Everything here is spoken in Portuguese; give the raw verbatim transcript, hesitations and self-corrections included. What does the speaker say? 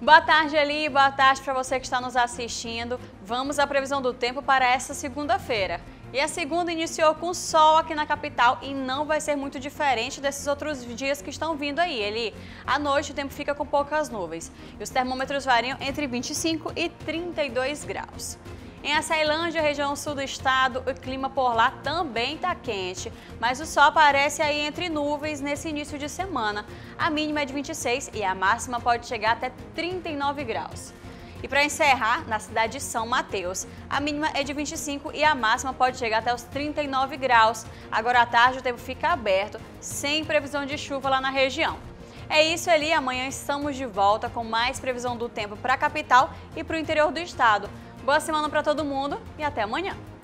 Boa tarde, Eli. Boa tarde para você que está nos assistindo. Vamos à previsão do tempo para esta segunda-feira. E a segunda iniciou com sol aqui na capital e não vai ser muito diferente desses outros dias que estão vindo aí, Eli. À noite o tempo fica com poucas nuvens e os termômetros variam entre vinte e cinco e trinta e dois graus. Em Açailândia, região sul do estado, o clima por lá também está quente, mas o sol aparece aí entre nuvens nesse início de semana. A mínima é de vinte e seis e a máxima pode chegar até trinta e nove graus. E para encerrar, na cidade de São Mateus, a mínima é de vinte e cinco e a máxima pode chegar até os trinta e nove graus. Agora à tarde o tempo fica aberto, sem previsão de chuva lá na região. É isso, Eli. Amanhã estamos de volta com mais previsão do tempo para a capital e para o interior do estado. Boa semana para todo mundo e até amanhã!